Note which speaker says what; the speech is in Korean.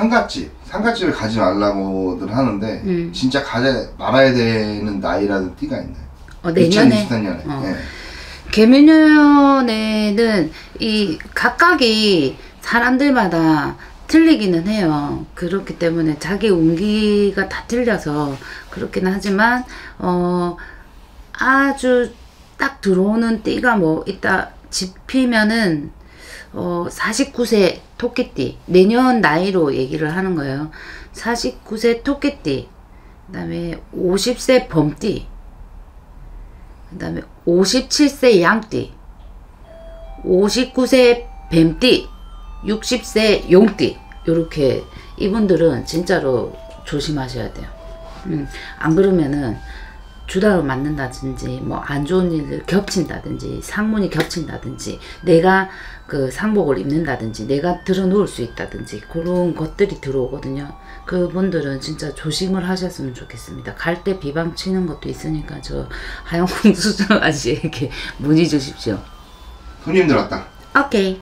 Speaker 1: 상갓집에 가지 말라고들 하는데 진짜 가지 말아야 되는 나이라는 띠가 있나요?
Speaker 2: 내년에
Speaker 1: 2024년에. 네.
Speaker 2: 개묘년에는 이 각각이 사람들마다 틀리기는 해요. 그렇기 때문에 자기 운기가 다 틀려서 그렇긴 하지만 아주 딱 들어오는 띠가 뭐 있다 짚히면은 49세 토끼띠, 내년 나이로 얘기를 하는 거예요. 49세 토끼띠, 그 다음에 50세 범띠, 그 다음에 57세 양띠, 59세 뱀띠, 60세 용띠. 요렇게 이분들은 진짜로 조심하셔야 돼요. 안 그러면은 주당을 맞는다든지 뭐 안 좋은 일을 겹친다든지 상문이 겹친다든지 내가 그 상복을 입는다든지 내가 들어놓을 수 있다든지 그런 것들이 들어오거든요. 그분들은 진짜 조심을 하셨으면 좋겠습니다. 갈 때 비방 치는 것도 있으니까 저 하영콩 수정아씨에게 문의 주십시오.
Speaker 1: 손님 들었다.
Speaker 2: 오케이.